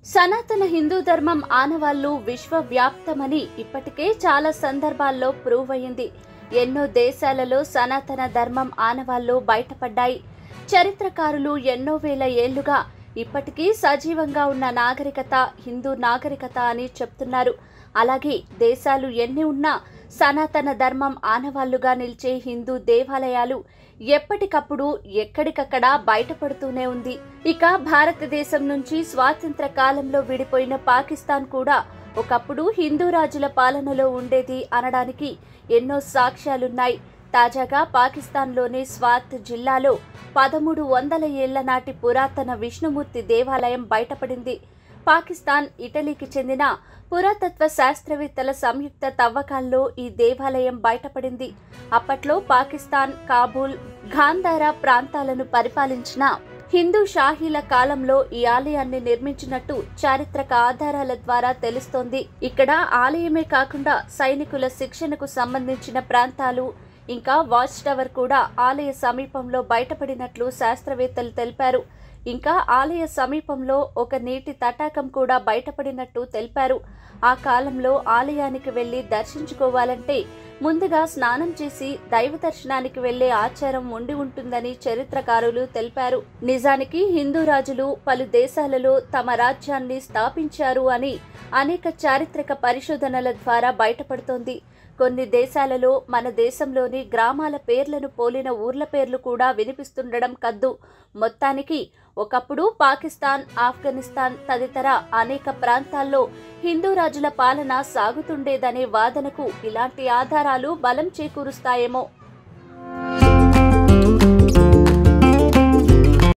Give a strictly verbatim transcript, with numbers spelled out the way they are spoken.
సనాతన హిందూ ధర్మం ఆనవాళ్లు విశ్వవ్యాప్తమని ఇప్పటికే చాలా సందర్భాల్లో ప్రూవ్ అయింది. ఎన్నో దేశాలలో సనాతన ధర్మం ఆనవాళ్లు బయటపడ్డాయి. చరిత్రకారులు ఎన్నో వేల ఏళ్లుగా ఇప్పటికీ సజీవంగా ఉన్న నాగరికత హిందూ నాగరికత అని చెప్తున్నారు. అలాగే దేశాలు ఎన్ని ఉన్నా సనాతన ధర్మం ఆనవాళ్లుగా నిలిచే హిందూ దేవాలయాలు ఎప్పటికప్పుడు ఎక్కడికక్కడ బయటపడుతూనే ఉంది. ఇక భారతదేశం నుంచి స్వాతంత్ర కాలంలో విడిపోయిన పాకిస్తాన్ కూడా ఒకప్పుడు హిందూ రాజుల పాలనలో ఉండేది అనడానికి ఎన్నో సాక్ష్యాలున్నాయి. తాజాగా పాకిస్తాన్లోని స్వాత్ జిల్లాలో పదమూడు వందల ఏళ్ల నాటి పురాతన విష్ణుమూర్తి దేవాలయం బయటపడింది. పాకిస్తాన్, ఇటలీకి చెందిన పురాతత్వ శాస్త్రవేత్తల సంయుక్త తవ్వకాల్లో ఈ దేవాలయం బయటపడింది. అప్పట్లో పాకిస్తాన్, కాబూల్, గాంధారా ప్రాంతాలను పరిపాలించిన హిందూ షాహీల కాలంలో ఈ ఆలయాన్ని నిర్మించినట్టు చారిత్రక ఆధారాల ద్వారా తెలుస్తోంది. ఇక్కడ ఆలయమే కాకుండా సైనికుల శిక్షణకు సంబంధించిన ప్రాంతాలు, ఇంకా వాచ్ టవర్ కూడా ఆలయ సమీపంలో బయటపడినట్లు శాస్త్రవేత్తలు తెలిపారు. ఇంకా ఆలయ సమీపంలో ఒక నీటి తటాకం కూడా బయటపడినట్టు తెలిపారు. ఆ కాలంలో ఆలయానికి వెళ్లి దర్శించుకోవాలంటే ముందుగా స్నానం చేసి దైవ దర్శనానికి వెళ్లే ఆచారం ఉండి ఉంటుందని చరిత్రకారులు తెలిపారు. నిజానికి హిందూ రాజులు పలు దేశాలలో తమ రాజ్యాన్ని స్థాపించారు అని అనేక చారిత్రక పరిశోధనల ద్వారా బయటపడుతోంది. కొన్ని దేశాలలో మన దేశంలోని గ్రామాల పేర్లను పోలిన ఊర్ల పేర్లు కూడా వినిపిస్తుండడం కద్దు. మొత్తానికి ఒకప్పుడు పాకిస్తాన్, ఆఫ్ఘనిస్తాన్ తదితర అనేక ప్రాంతాల్లో హిందూ రాజుల పాలన సాగుతుండేదనే వాదనకు ఇలాంటి ఆధారాలు బలం చేకూరుస్తాయేమో.